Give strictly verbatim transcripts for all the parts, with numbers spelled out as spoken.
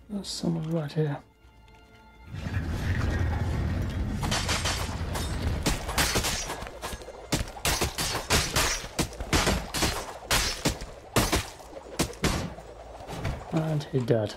There's someone right here. And he dead.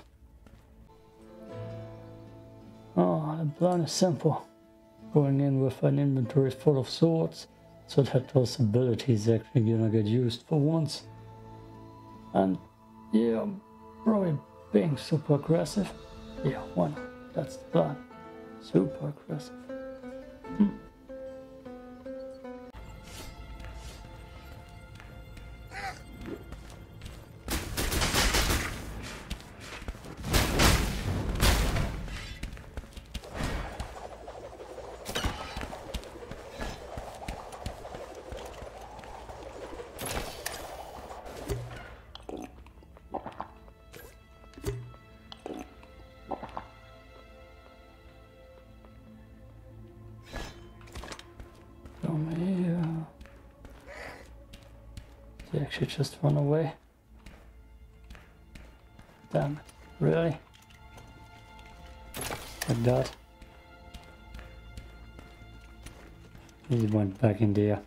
Oh, the plan is simple. Going in with an inventory full of swords, so that those abilities actually gonna get used for once. And yeah, probably being super aggressive. Yeah, why not? That's the plan. Super aggressive. Hmm. Come here. They actually just run away. Damn it. Really? Like that? He went back in there.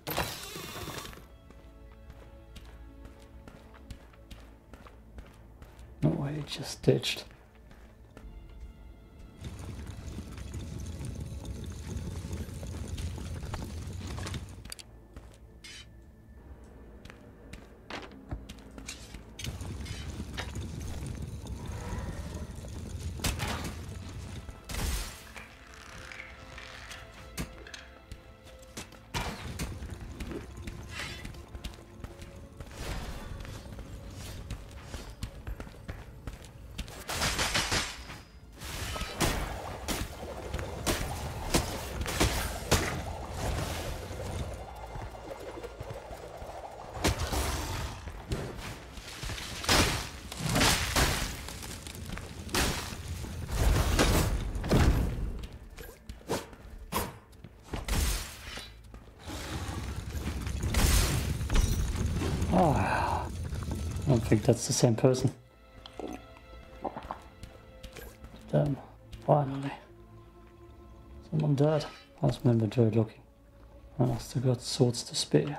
No way, he just ditched. Oh, I don't think that's the same person. Damn, finally. Someone dead. How's my inventory looking? I still got swords to spare.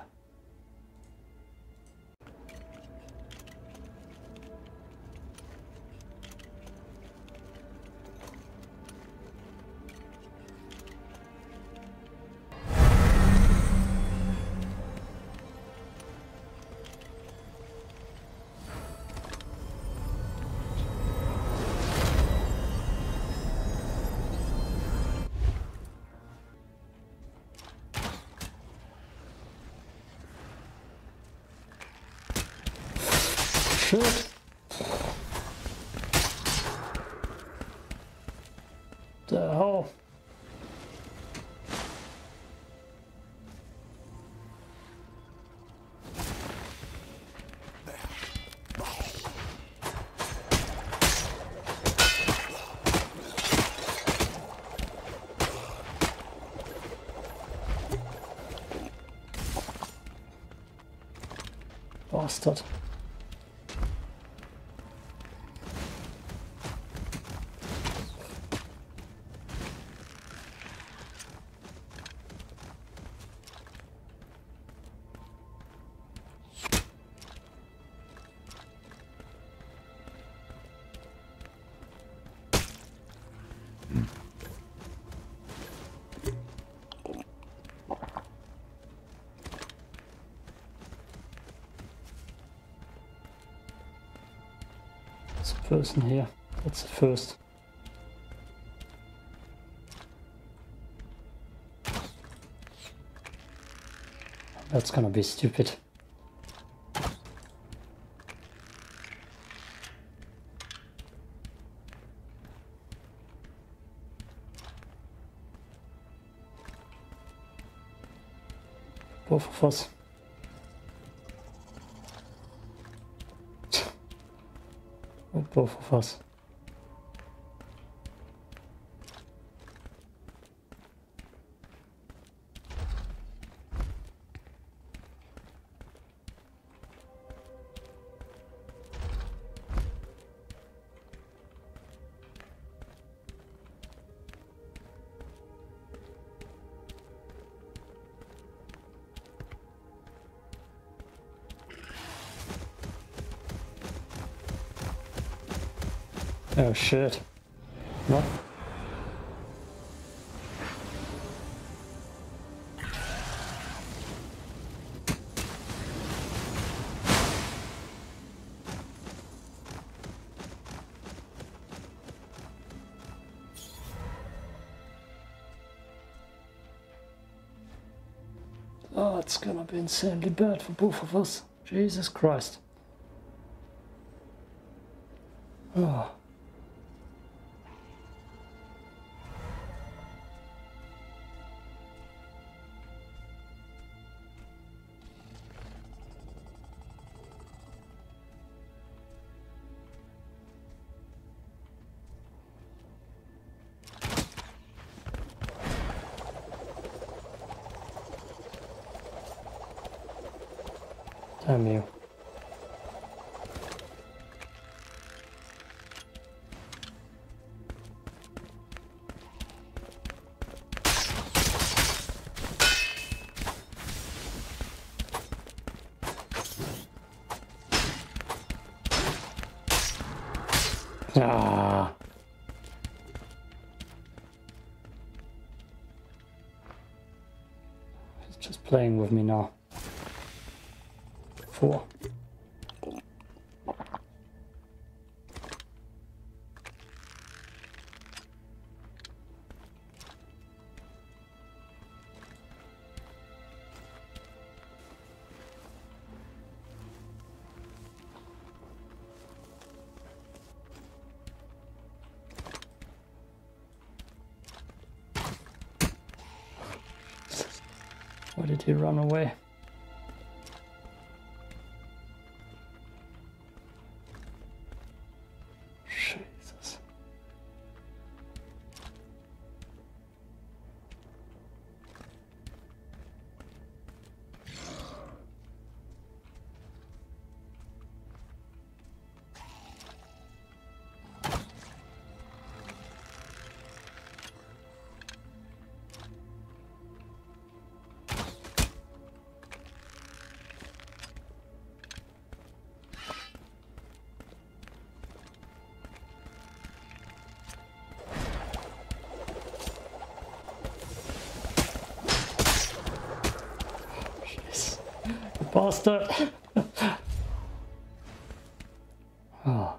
Shit! The hell? Bastard. There's a person here. That's the first. That's gonna be stupid. Both of us. Both of us. Oh shit. What? Oh, it's gonna be insanely bad for both of us. Jesus Christ. Oh. Damn you. Ah. He's just playing with me now. Four. Why did he run away? Jesus. Bastard! Oh.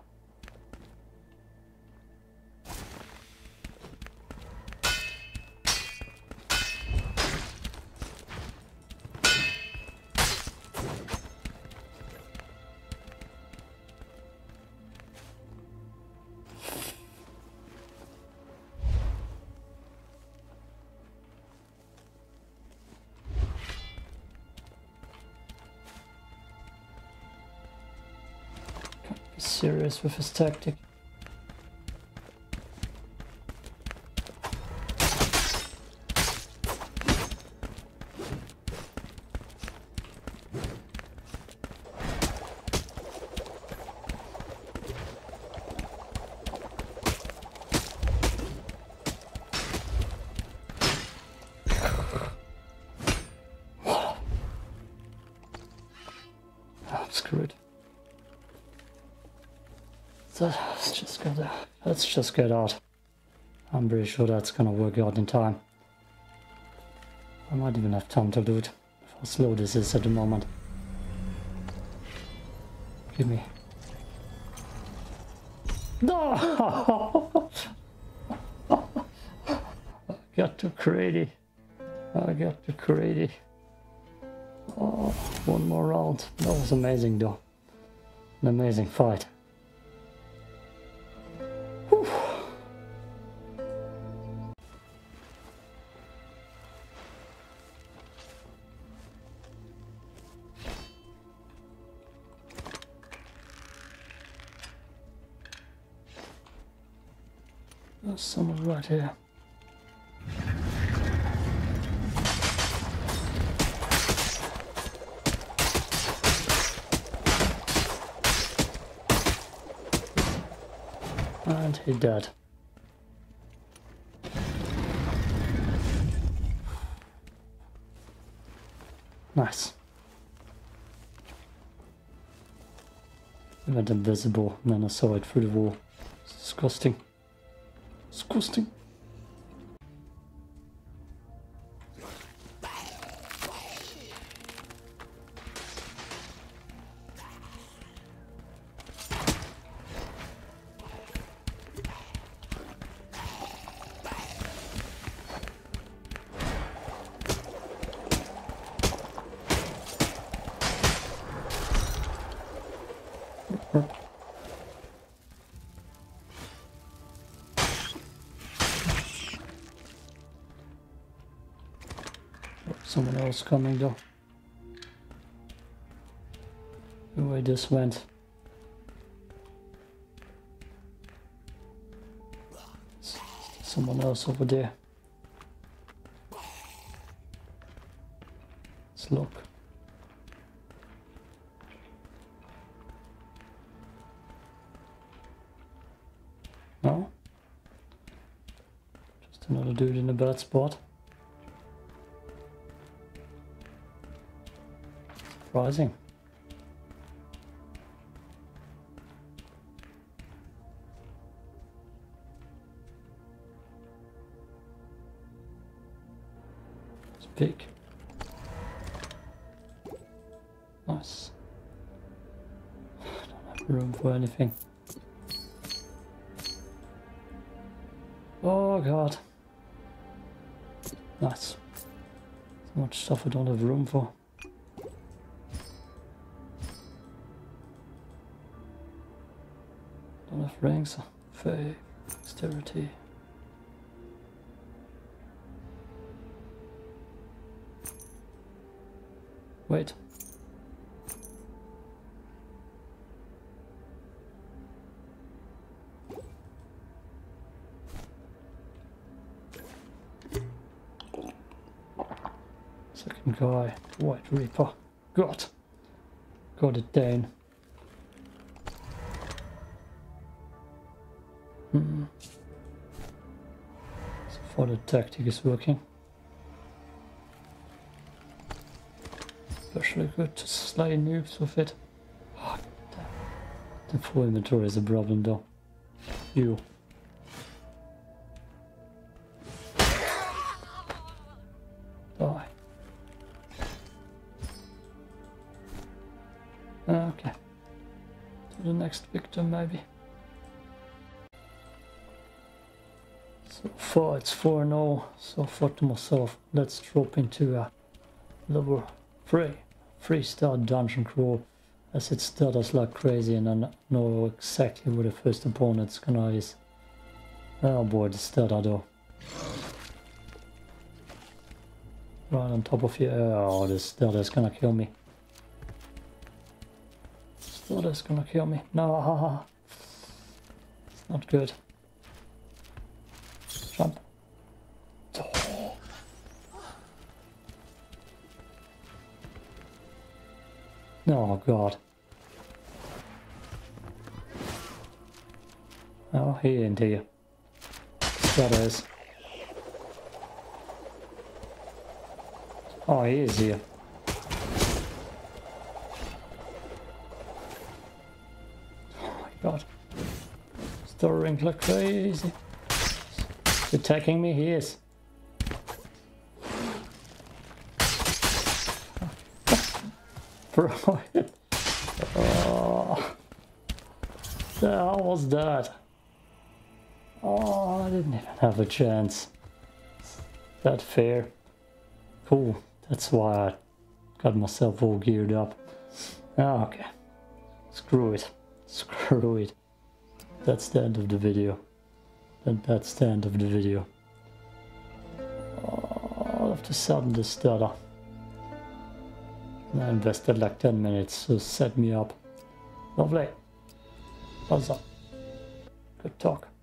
Serious with his tactic. I'm screwed. So let's just gotta, let's just get out. I'm pretty sure that's gonna work out in time. I might even have time to loot. How slow this is at the moment. Give me. No! I got too crazy. I got too crazy. Oh, one more round. That was amazing though. An amazing fight. Whew. There's someone right here. And he dead. Nice. He went invisible and then I saw it through the wall. Disgusting. Disgusting. Someone else coming though. The way this went. Someone else over there. Let's look. No? Just another dude in a bad spot. Surprising. It's big. Nice. I don't have room for anything. Oh god. Nice. So much stuff I don't have room for. Don't have ranks. Faith, dexterity. Wait. Second guy, White Reaper. God. Got it down. Hmm. So far the tactic is working. Especially good to slay noobs with it. Oh, damn. The full inventory is a problem though. You. Die. Okay. To the next victim maybe. So far it's four oh, so I thought to myself, let's drop into a level three, three star dungeon crawl, as it stutters like crazy and I know exactly where the first opponent's gonna is. Oh boy, the stutter though. Right on top of you, oh this stutter's gonna kill me. Stutter's gonna kill me, no, it's not good. Jump. Oh. Oh god. Oh, he ain't here. That is. Oh, he is here. Oh my god. Stirring like crazy. Attacking me, he is. Bro. Oh. The hell was that? Oh, I didn't even have a chance. That fair. Cool. That's why I got myself all geared up. Oh, okay. Screw it. Screw it. That's the end of the video. And that's the end of the video. Oh, all of a sudden the stutter. I invested like ten minutes to set me up. Lovely. Thumbs up. Good talk.